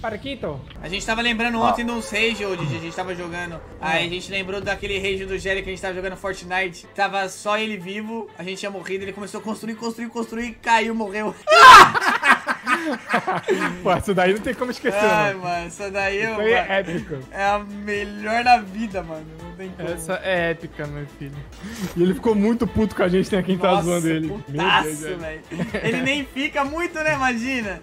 Paraquito. A gente tava lembrando ontem de uns rage, ô Didi, a gente tava jogando. Aí a gente lembrou daquele rage do Jerry que a gente tava jogando Fortnite. Tava só ele vivo, a gente tinha morrido, ele começou a construir, caiu, morreu. Pô, isso daí não tem como esquecer, Ai, mano. mano, essa daí Isso aí é épico. é a melhor da vida, mano. Não tem como. Essa é épica, meu filho. E ele ficou muito puto com a gente, né? Quem tá zoando ele. Putaço, velho. Ele nem fica muito, né? Imagina.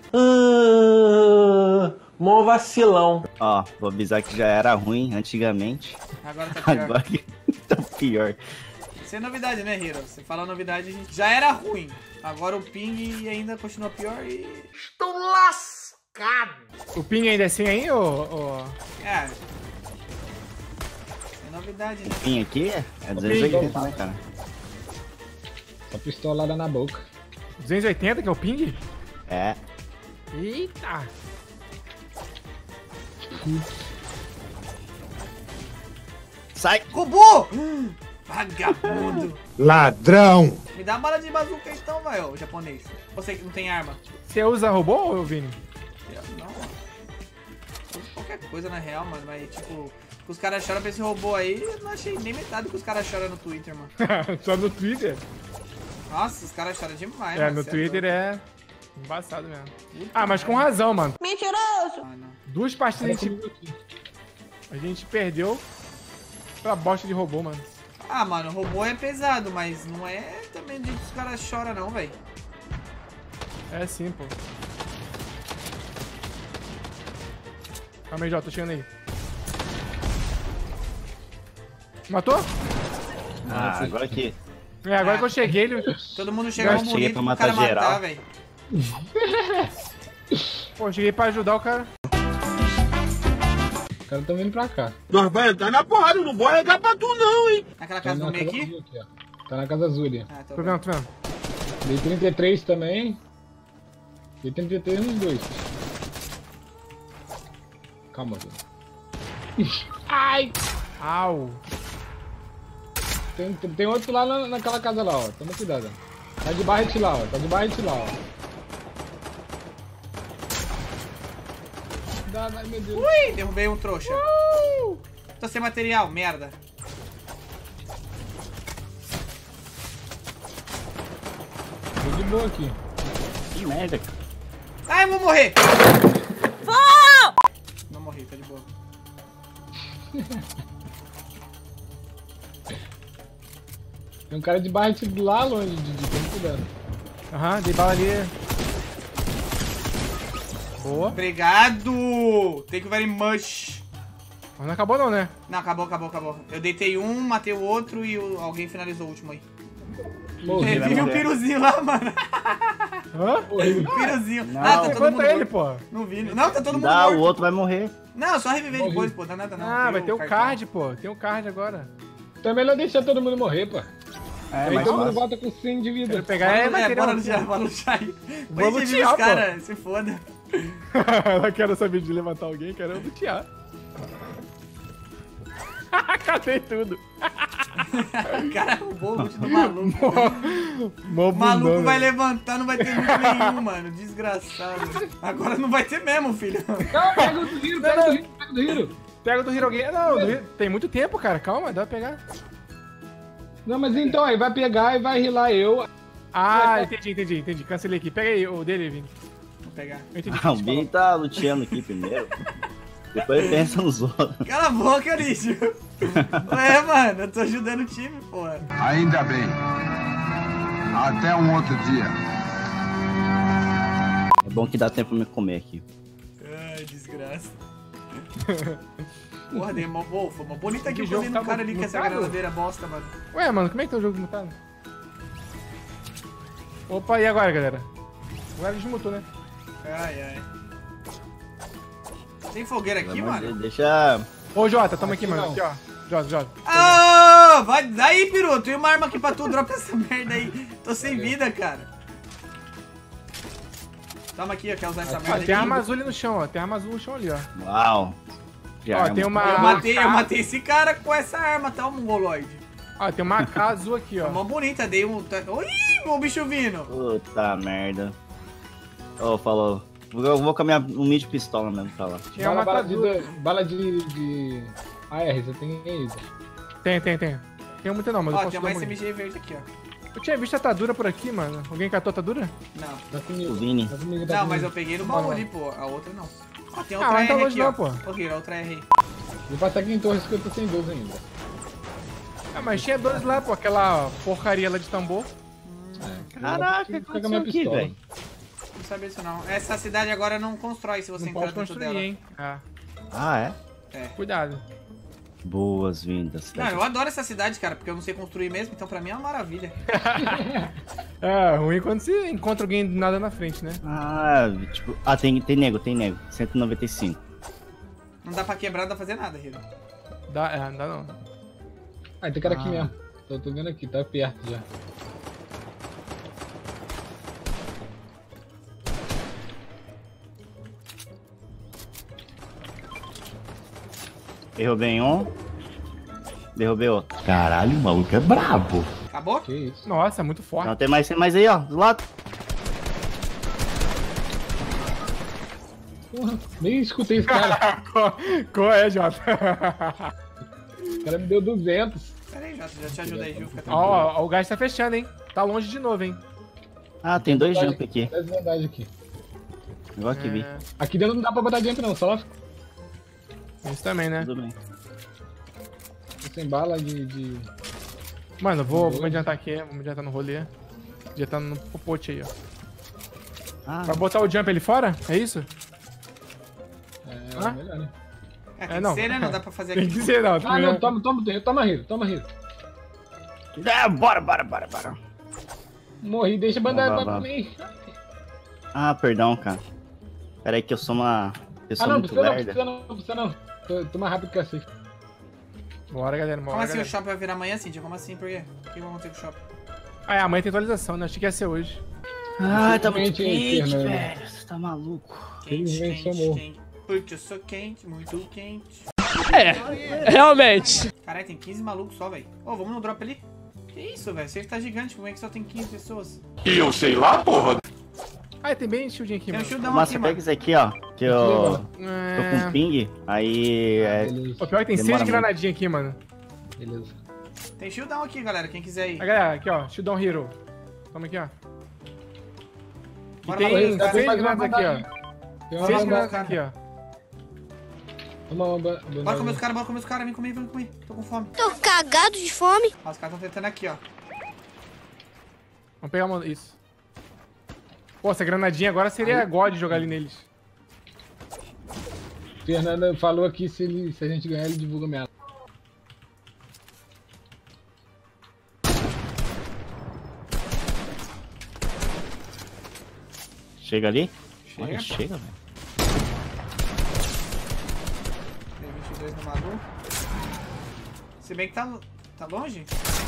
Mó vacilão. Ó, vou avisar que já era ruim antigamente. Agora tá pior. Agora que tá pior. Isso é novidade, né, Hiro? Você fala novidade, a gente já era ruim. Agora o ping ainda continua pior e... Estou lascado. O ping ainda é assim aí, ô? É. É novidade, né? Pin aqui é 280, né, cara? Só pistolada na boca. 280 que é o ping? É. Eita! Sai! Robô! Vagabundo! Ladrão! Me dá uma bala de bazuca então, vai, ô japonês. Você que não tem arma. Você usa robô, ô Vini? Não, mano. Uso qualquer coisa na real, mano. Mas tipo, os caras choram pra esse robô aí. Eu não achei nem metade do que os caras choram no Twitter, mano. Só no Twitter? Nossa, os caras choram demais, É, mano. no Cê Twitter doido. é embaçado mesmo. Puta Ah, mas com merda. razão, mano. Ah, não. 2 partidas a gente perdeu pra bosta de robô, mano. Ah, mano, robô é pesado, mas não é também de que os caras choram não, velho. É sim, pô. Calma aí, Jota, tô chegando aí. Matou? Ah, agora que. É, agora que eu cheguei, ele... Todo mundo chega no cheguei bonito pra pro matar cara geral. matar, velho. Pô, eu cheguei pra ajudar o cara. Os caras tão vindo pra cá. Nós vai entrar na porrada, não vou arregar pra tu não, hein? Naquela Tá casa do na meio casa aqui? azul aqui, ó. Tá na casa azul ali. Ah, Tô vendo, tô vendo. Dei 33 também. Dei 33 nos dois. Calma, velho. Ai! Au. Tem outro lá naquela casa lá, ó. Toma cuidado. Tá de barret lá, ó. Tá de barret lá, ó. Ai, meu Deus. Ui, derrubei um trouxa. Tô sem material, merda. Tô de boa aqui. Que merda, cara. Ai, eu vou morrer. Não morri, tá de boa. Tem um cara de barret lá longe, Didi. Toma cuidado. Aham, dei bala ali. Boa. Obrigado. Thank you very much. Mas não acabou não, né? Não, acabou. Eu deitei um, matei o outro e alguém finalizou o último aí. Morri, É, vive um piruzinho lá, mano. Hã? Um piruzinho. Não. Ah, tá todo Levanta mundo ele, morto. pô. Não vi. Não, tá todo mundo Dá, o morto. outro vai morrer. Não, só reviver depois, pô. Dá nada não. Ah, Tem vai ter o cartão. card, pô. Tem o card agora. Então é melhor deixar todo mundo morrer, pô. É, Aí mais todo mundo fácil. volta com 100 de vida. Quero pegar é material. bora lutear, bora lutear aí. Vou Põe de lutear, os pô. caras, se foda. Ela quer saber de levantar alguém, quero lutear. Catei tudo. O cara roubou o loot do maluco. Mó O maluco bundão, vai velho. levantar, não vai ter loot nenhum, mano. Desgraçado. Agora não vai ter mesmo, filho. Não, pega o do Hiro, pega o do Hiro, pega o do Hiro. Pega o do Hirogen. Não, do Hiro- tem muito tempo, cara. Calma, dá pra pegar. Não, mas então, aí vai pegar e vai rilar eu. Ah, entendi. Cancelei aqui. Pega aí o dele, Vini. Vou pegar. Eu entendi. Ah, o Bini tá luteando aqui primeiro. Depois ele pensa nos outros. Cala a boca, lixo. Ué, mano, eu tô ajudando o time, porra. Ainda bem. Até um outro dia. É bom que dá tempo pra me comer aqui. Ai, desgraça. Porra, dei uma boa, uma bonita que Que eu jogo fazendo tá no cara ali com essa mutado? granadeira bosta, mano. Ué, mano, como é que tá o jogo mutado? Opa, e agora, galera? Agora desmutou, né? Ai. Tem fogueira aqui, Pelo amor de mano? Deus, deixa. Ô, Jota, tamo aqui, Aqui mano. não. Aqui, ó. Jota. Ah, vai daí, piru. Tem uma arma aqui pra tu, dropa essa merda aí. Tô sem vida, cara. Toma aqui, ó, quer usar essa Ó, merda tem aqui? arma azul ali no chão, ó. Tem arma azul no chão ali, ó. Uau. Que Ó, arma. tem uma... Eu matei esse cara com essa arma, tá, o mongoloide. Ó, tem uma AK azul aqui, É ó. mó bonita, dei um... Oi, o bicho vindo. Puta merda. Ô, falou. Eu vou com a minha humilde pistola mesmo pra lá. Tinha uma matadura. Bala de AR, você tem isso? Tem. Tem muita não, mas eu Ó, posso tem dar uma uma... SMG verde aqui, ó. Eu tinha visto a atadura por aqui, mano. Alguém catou a atadura? Não. Tá comigo. O Vini. Tá comigo, Não, mas eu peguei no baú ali, pô. A outra não. Ó, tem outra mas tá R longe aqui, ó. não, pô. Ô, Hiro, outra R aí. Vou passar aqui em Torres que eu tô sem 12 ainda. Ah, mas tinha 2 lá, pô. Aquela porcaria lá de tambor. Caraca, Fica que com a minha aqui, pistola. velho? Não sabia disso, não. Essa cidade agora não constrói se você Não entrar pode dentro construir, dela. hein. Ah, Ah, é? cuidado. Boas-vindas. Não, eu adoro essa cidade, cara, porque eu não sei construir mesmo, então pra mim é uma maravilha. É, ruim quando você encontra alguém do nada na frente, né? Ah, tipo... Ah, tem nego. 195. Não dá pra quebrar, não dá pra fazer nada, Hiro. Não dá não. Ah, tem cara aqui mesmo. Tô vendo aqui, tá perto já. Derrubei um. Derrubei outro. Caralho, o maluco é brabo. Acabou? Que isso? Nossa, é muito forte. Não, tem mais aí, ó. Do lado. Porra, nem escutei esse cara. Qual é, Jota? O cara me deu 200. Pera aí, já te ajudei, viu? Fica tranquilo. Ó, o gás tá fechando, hein? Tá longe de novo, hein? Ah, tem 2 jump aqui. 10 verdade aqui. Igual que vi. Aqui dentro não dá pra botar jump não, só Isso também, né? Tudo bem. tô sem bala de... Mano, vou me adiantar aqui, vou me adiantar no rolê. Adiantar no popote aí, ó. Ah, Vai botar o jump ali fora? É isso? É, melhor, né? É, tem não. que ser, né? Não dá pra fazer Tem aqui. que ser, não. Ah, não, toma Hiro. bora. Morri, deixa a bandagem Vai. pra mim. Ah, perdão, cara. Pera aí que eu sou uma pessoa Ah, não, muito precisa lerda. não. Tô mais rápido que assim. Bora, galera, Como bora, assim galera. o shopping vai virar amanhã, Cintia? Como assim? Por quê? O que vai acontecer com o shopping? Ah, é, amanhã tem atualização, né? Achei que ia ser hoje. Ah, tá muito Infelizmente, quente, Fernando. velho. Você tá maluco. Felizmente sou morto. Quente. Porque eu sou quente, muito quente. Realmente. Caralho, tem 15 malucos só, velho. Ô, vamos no drop ali? Que isso, velho? Você tá gigante, como é que só tem 15 pessoas? E eu sei lá, porra. Ah, tem bem shieldinho aqui, Tem um mano. shieldão Massa, aqui, pega mano. isso aqui, ó. Que eu tô com É... ping. Aí é. Beleza, O pior é que tem 6 Demora muito. granadinhas aqui, mano. beleza. Tem shieldão aqui, galera, quem quiser ir. Aí, galera, aqui, ó. Shieldão Hero. Toma aqui, ó. E Bora tem lá, cara. 6 mais uma granadas aqui, ó. Tem uma 6 bandagem. granadas aqui, ó. Toma uma Bora comer os bandagem. caras, vem comer. Tô com fome. Tô cagado de fome. Ó, os caras tão tentando aqui, ó. Vamos pegar uma... Isso. Pô, essa granadinha agora seria God jogar ali neles. Fernanda falou aqui se a gente ganhar, ele divulga minha. Chega ali? Chega, Olha, pô. chega, velho. Tem 22 no Malu. Se bem que tá longe.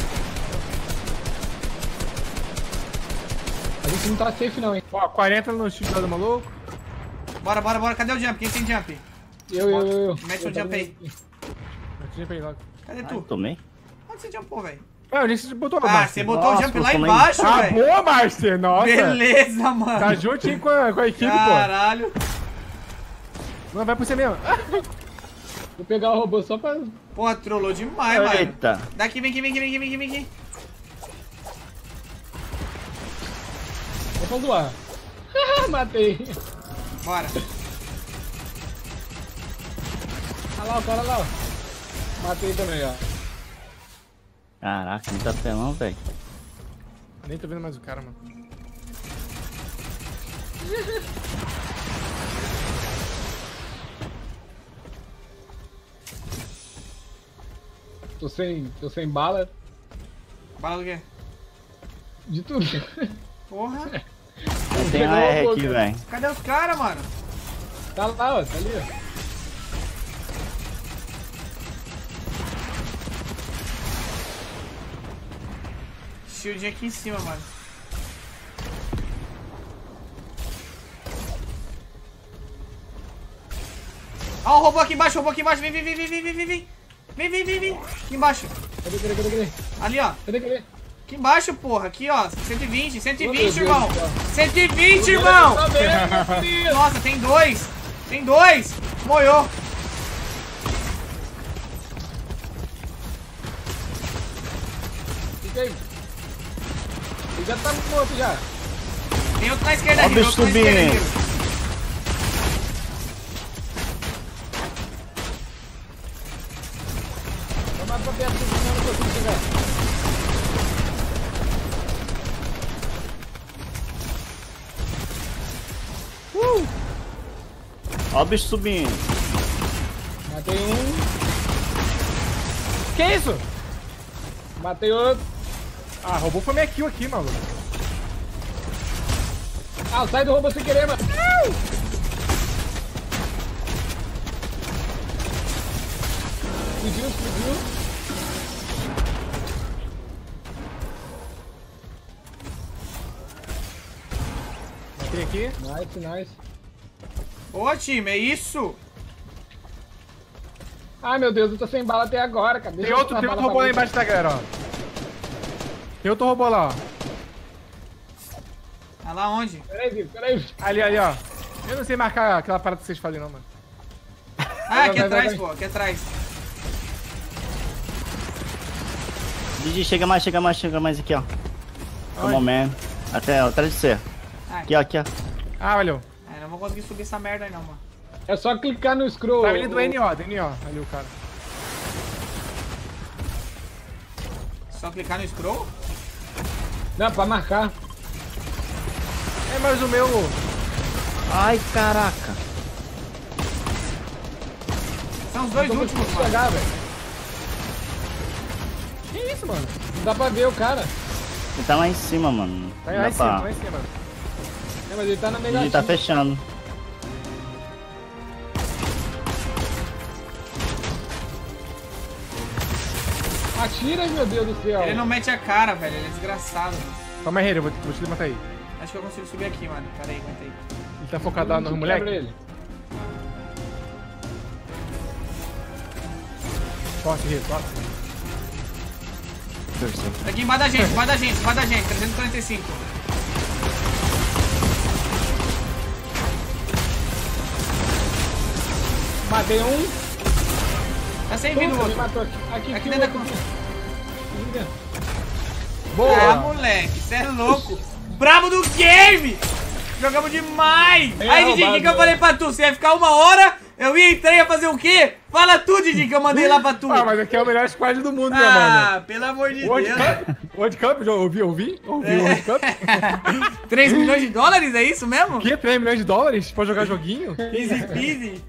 A gente não tá safe não, hein. Ó, 40 no shield do maluco. Bora. Cadê o jump? Quem tem jump? Eu. Mete o jump aí. Deixa eu pegar logo. Cadê Ai, tu? tomei. Onde você jumpou, velho? Ah, onde você botou, Ah, Márcio? você botou o Nossa, jump lá eu tomei. embaixo, Ah, velho. boa, Márcio! Nossa! Beleza, mano. Tá juntinho com a equipe, pô. Caralho. Não, vai pro você mesmo. Vou pegar o robô só pra... Porra, trollou demais, mano. Eita. Daqui, vem aqui. Só pra zoar. Matei. Bora. Olha lá o cara lá, ó. Matei também, ó. Caraca, não tá pelão, velho. Nem tô vendo mais o cara, mano. Tô sem bala. Bala do quê? De tudo. Porra. Tem uma R aqui, velho. Cadê os caras, mano? Tá lá, ó. Tá ali, ó. Shield aqui em cima, mano. Ó, o robô aqui embaixo, Vem. Vem. Aqui embaixo. Cadê? Ali, ó. Aqui embaixo, porra. Aqui, ó. 120, 120, Meu Deus irmão. do céu. 120, irmão. Tá vendo, meu filho? Nossa, tem dois. Tem dois. Moiou. Fica aí. Ele já tá morto já. Tem outro na esquerda Ó o aqui. bicho Outro na esquerda subindo. aqui. Vamos mais pra perto, senão eu não consigo chegar. Ó o bicho subindo. Matei um, Que isso? matei outro. Ah, roubou foi minha kill aqui, maluco. Ah, sai do robô sem querer, mano. Explodiu, explodiu. Matei aqui. Nice, nice. Ô, time, é isso? Ai, meu Deus, eu tô sem bala até agora, cara. Deixa Tem eu outro botar bala robô lá pra embaixo da galera, ó. Tem outro robô lá, ó. Ah, lá onde? Peraí, Vivo, peraí. Ali, ó. Eu não sei marcar aquela parada que vocês fazem, não, mano. Ah, aqui vai, atrás, vai. pô. Aqui atrás. Didi, chega mais aqui, ó. Come Onde? on, man. Até atrás de você. Ah, Aqui, ó, aqui, ó. Ah, valeu. não vou conseguir subir essa merda aí, não, mano. É só clicar no scroll. Tá ali do NO. Ali o cara. Só clicar no scroll? Não, pra marcar. É, mas o meu... Ai, caraca. São os dois Não tô últimos, conseguindo mano. chegar, velho. Que isso, mano? Não dá pra ver o cara. Ele tá lá em cima, mano. Tá Não lá dá em cima, pra... tá lá em cima. É, mas ele tá na Ele negativa. tá fechando. Atira, meu Deus do céu. Ele não mete a cara, velho. Ele é desgraçado, mano. Calma aí, eu vou te levantar aí. Acho que eu consigo subir aqui, mano. Pera aí, aguenta aí. Ele tá focado lá no Quebra moleque? ele. Forte, Rê, forte. Aqui embaixo da gente, embaixo da gente, embaixo da gente. 345. Matei um. Tá sem vindo o Puta, me outro. matou aqui. Aqui, Aqui aqui, dentro da outro. Aqui dentro. Ah, moleque, cê é louco. Brabo do game! Jogamos demais! É, Aí, Didi, o roubado, que eu falei pra tu? Você ia ficar 1 hora, eu entrei a fazer o quê? Fala tu, Didi, que eu mandei lá pra tu. Ah, mas aqui é o melhor squad do mundo, meu mano. Ah, pelo amor de World Deus. Cup? World Cup? Já ouvi o World Cup? 3 milhões de dólares, é isso mesmo? Que? 3 milhões de dólares pra jogar joguinho? Easy peasy.